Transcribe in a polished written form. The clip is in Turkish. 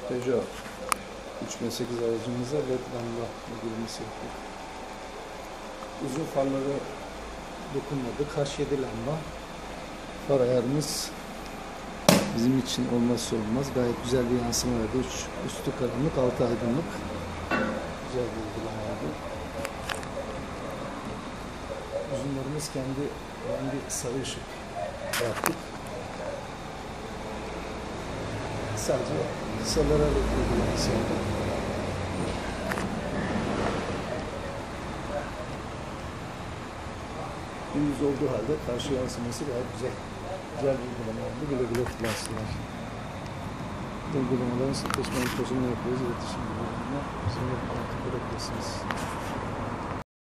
Peugeot 3008 aracımıza led lamba uygulaması yaptık. Uzun farları dokunmadık. H7 lamba. Far ayarımız bizim için olmazsa olmaz. Gayet güzel bir yansıma verdi. Üstü karanlık, altı aydınlık. Güzel bir uygulama oldu. Uzunlarımız kendi rengi sarı ışık yaptık. Sadece kısalara uygulaması yaptık. Düz olduğu halde karşı yansıması gayet güzel. Güzel bir uygulama oldu. Güle güle kullansınlar. Uygulamaların satışma infosunu yapıyoruz. İletişim bilgilerine bizimle kontak edebilirsiniz.